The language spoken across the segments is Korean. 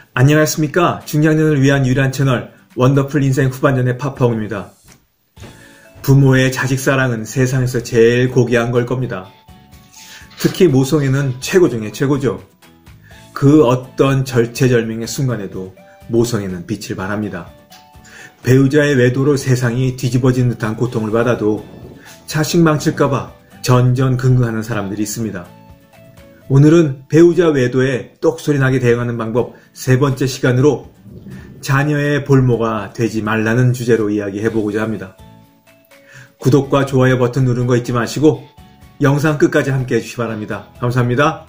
안녕하십니까. 중장년을 위한 유일한 채널 원더풀 인생 후반전의 파파홍입니다. 부모의 자식사랑은 세상에서 제일 고귀한 걸 겁니다. 특히 모성애는 최고 중에 최고죠. 그 어떤 절체절명의 순간에도 모성애는 빛을 발합니다. 배우자의 외도로 세상이 뒤집어진 듯한 고통을 받아도 자식 망칠까봐 전전긍긍하는 사람들이 있습니다. 오늘은 배우자 외도에 똑소리 나게 대응하는 방법 세 번째 시간으로 자녀의 볼모가 되지 말라는 주제로 이야기해보고자 합니다. 구독과 좋아요 버튼 누른 거 잊지 마시고 영상 끝까지 함께 해주시기 바랍니다. 감사합니다.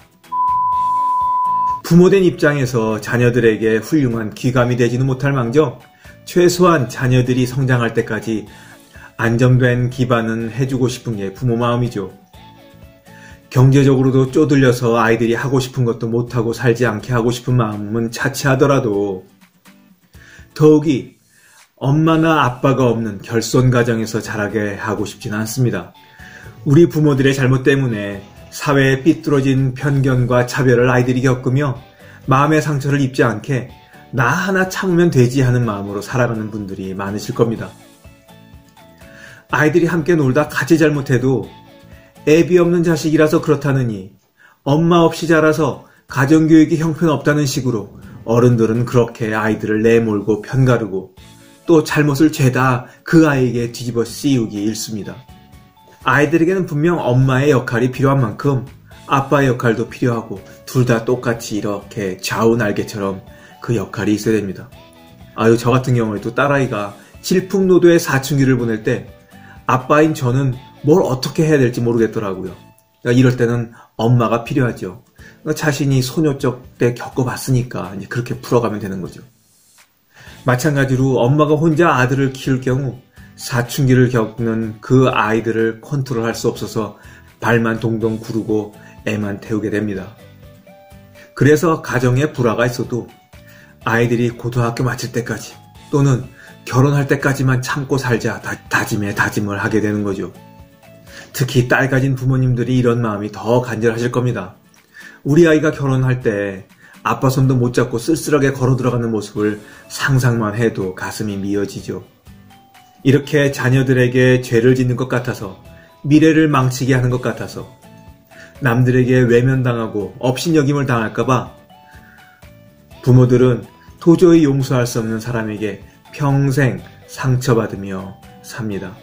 부모된 입장에서 자녀들에게 훌륭한 귀감이 되지는 못할 망정 최소한 자녀들이 성장할 때까지 안정된 기반은 해주고 싶은 게 부모 마음이죠. 경제적으로도 쪼들려서 아이들이 하고 싶은 것도 못하고 살지 않게 하고 싶은 마음은 차치하더라도 더욱이 엄마나 아빠가 없는 결손 가정에서 자라게 하고 싶지는 않습니다. 우리 부모들의 잘못 때문에 사회에 삐뚤어진 편견과 차별을 아이들이 겪으며 마음의 상처를 입지 않게 나 하나 참으면 되지 하는 마음으로 살아가는 분들이 많으실 겁니다. 아이들이 함께 놀다 같이 잘못해도 애비 없는 자식이라서 그렇다느니 엄마 없이 자라서 가정교육이 형편없다는 식으로 어른들은 그렇게 아이들을 내몰고 편가르고 또 잘못을 죄다 그 아이에게 뒤집어 씌우기 일쑤입니다. 아이들에게는 분명 엄마의 역할이 필요한 만큼 아빠의 역할도 필요하고 둘 다 똑같이 이렇게 좌우 날개처럼 그 역할이 있어야 됩니다. 저 같은 경우에도 딸아이가 질풍노도의 사춘기를 보낼 때 아빠인 저는 뭘 어떻게 해야 될지 모르겠더라고요. 이럴 때는 엄마가 필요하죠. 자신이 소녀적 때 겪어봤으니까 이제 그렇게 풀어가면 되는 거죠. 마찬가지로 엄마가 혼자 아들을 키울 경우 사춘기를 겪는 그 아이들을 컨트롤할 수 없어서 발만 동동 구르고 애만 태우게 됩니다. 그래서 가정에 불화가 있어도 아이들이 고등학교 마칠 때까지 또는 결혼할 때까지만 참고 살자 다짐에 다짐을 하게 되는 거죠. 특히 딸 가진 부모님들이 이런 마음이 더 간절하실 겁니다. 우리 아이가 결혼할 때 아빠 손도 못 잡고 쓸쓸하게 걸어 들어가는 모습을 상상만 해도 가슴이 미어지죠. 이렇게 자녀들에게 죄를 짓는 것 같아서 미래를 망치게 하는 것 같아서 남들에게 외면당하고 업신여김을 당할까봐 부모들은 도저히 용서할 수 없는 사람에게 평생 상처받으며 삽니다.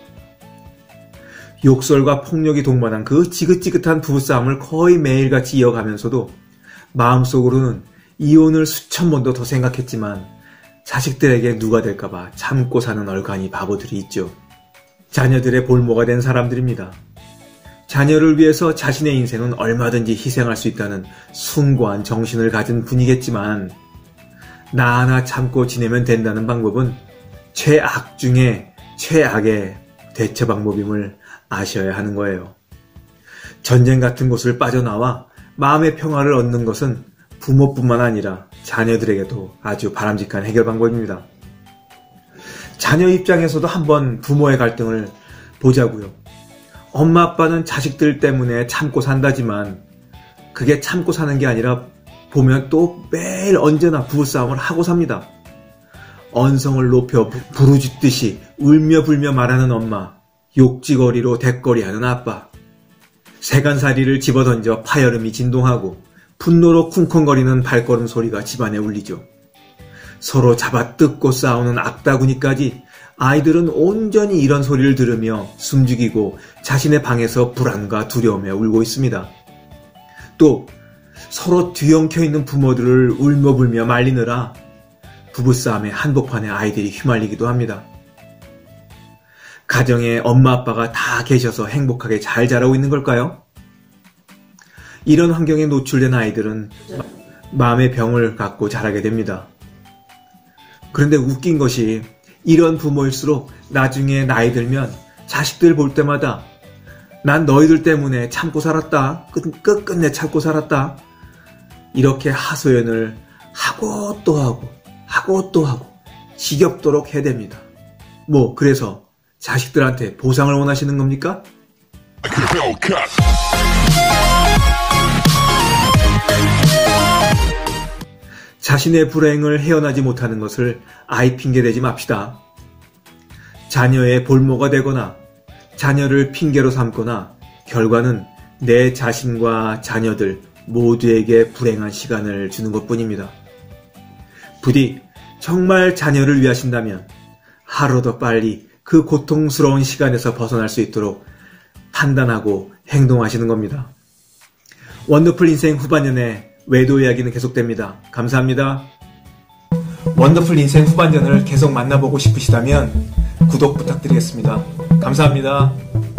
욕설과 폭력이 동반한 그 지긋지긋한 부부싸움을 거의 매일같이 이어가면서도 마음속으로는 이혼을 수천 번도 더 생각했지만 자식들에게 누가 될까봐 참고 사는 얼간이 바보들이 있죠. 자녀들의 볼모가 된 사람들입니다. 자녀를 위해서 자신의 인생은 얼마든지 희생할 수 있다는 숭고한 정신을 가진 분이겠지만 나 하나 참고 지내면 된다는 방법은 최악 중에 최악의 대처 방법임을 아셔야 하는 거예요. 전쟁 같은 곳을 빠져나와 마음의 평화를 얻는 것은 부모뿐만 아니라 자녀들에게도 아주 바람직한 해결 방법입니다. 자녀 입장에서도 한번 부모의 갈등을 보자고요. 엄마 아빠는 자식들 때문에 참고 산다지만 그게 참고 사는 게 아니라 보면 또 매일 언제나 부부싸움을 하고 삽니다. 언성을 높여 부르짖듯이 울며 불며 말하는 엄마, 욕지거리로 대거리하는 아빠, 세간살이를 집어던져 파여름이 진동하고 분노로 쿵쿵거리는 발걸음 소리가 집안에 울리죠. 서로 잡아뜯고 싸우는 악다구니까지 아이들은 온전히 이런 소리를 들으며 숨죽이고 자신의 방에서 불안과 두려움에 울고 있습니다. 또 서로 뒤엉켜 있는 부모들을 울며불며 말리느라 부부싸움의 한복판에 아이들이 휘말리기도 합니다. 가정에 엄마 아빠가 다 계셔서 행복하게 잘 자라고 있는 걸까요? 이런 환경에 노출된 아이들은 마음의 병을 갖고 자라게 됩니다. 그런데 웃긴 것이 이런 부모일수록 나중에 나이 들면 자식들 볼 때마다 난 너희들 때문에 참고 살았다. 끝끝내 참고 살았다. 이렇게 하소연을 하고 또 하고 지겹도록 해댑니다. 그래서 자식들한테 보상을 원하시는 겁니까? 자신의 불행을 헤어나지 못하는 것을 아이 핑계대지 맙시다. 자녀의 볼모가 되거나 자녀를 핑계로 삼거나 결과는 내 자신과 자녀들 모두에게 불행한 시간을 주는 것뿐입니다. 부디 정말 자녀를 위하신다면 하루 더 빨리 그 고통스러운 시간에서 벗어날 수 있도록 판단하고 행동하시는 겁니다. 원더풀 인생 후반년의 외도 이야기는 계속됩니다. 감사합니다. 원더풀 인생 후반전을 계속 만나보고 싶으시다면 구독 부탁드리겠습니다. 감사합니다.